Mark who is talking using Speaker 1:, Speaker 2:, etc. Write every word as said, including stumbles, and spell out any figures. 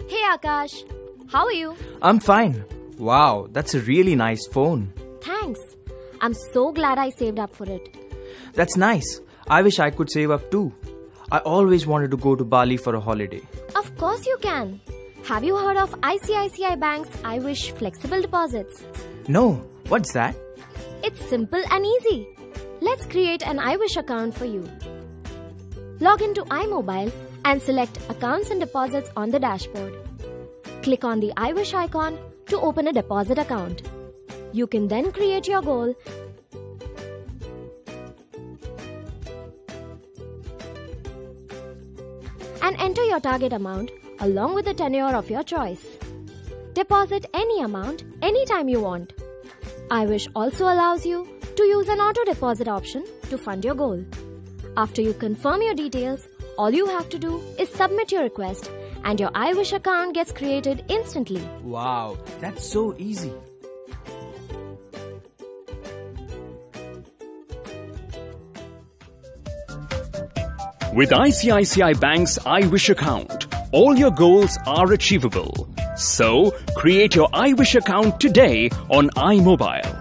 Speaker 1: Hey Akash, how are you?
Speaker 2: I'm fine. Wow, that's a really nice phone.
Speaker 1: Thanks. I'm so glad I saved up for it.
Speaker 2: That's nice. I wish I could save up too. I always wanted to go to Bali for a holiday.
Speaker 1: Of course you can. Have you heard of I C I C I Bank's iWish flexible deposits?
Speaker 2: No, what's that?
Speaker 1: It's simple and easy. Let's create an iWish account for you. Log into iMobile and select Accounts and Deposits on the dashboard. Click on the iWish icon to open a deposit account. You can then create your goal and enter your target amount along with the tenure of your choice. Deposit any amount anytime you want. iWish also allows you to use an auto deposit option to fund your goal. After you confirm your details, all you have to do is submit your request and your iWish account gets created instantly.
Speaker 2: Wow, that's so easy.
Speaker 3: With I C I C I Bank's iWish account, all your goals are achievable. So, create your iWish account today on iMobile.